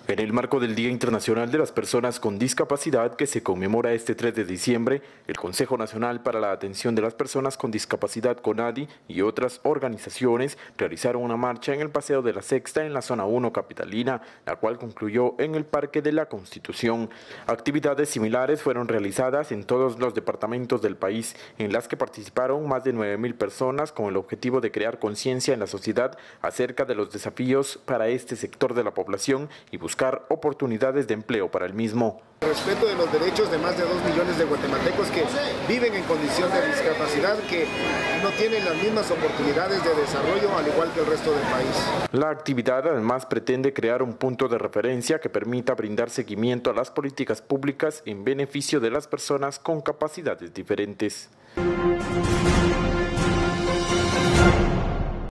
En el marco del Día Internacional de las Personas con Discapacidad, que se conmemora este 3 de diciembre, el Consejo Nacional para la Atención de las Personas con Discapacidad, CONADI, y otras organizaciones realizaron una marcha en el Paseo de la Sexta en la Zona 1 capitalina, la cual concluyó en el Parque de la Constitución. Actividades similares fueron realizadas en todos los departamentos del país, en las que participaron más de 9.000 personas con el objetivo de crear conciencia en la sociedad acerca de los desafíos para este sector de la población y buscar oportunidades de empleo para el mismo. El respeto de los derechos de más de 2 millones de guatemaltecos que viven en condición de discapacidad, que no tienen las mismas oportunidades de desarrollo al igual que el resto del país. La actividad además pretende crear un punto de referencia que permita brindar seguimiento a las políticas públicas en beneficio de las personas con capacidades diferentes.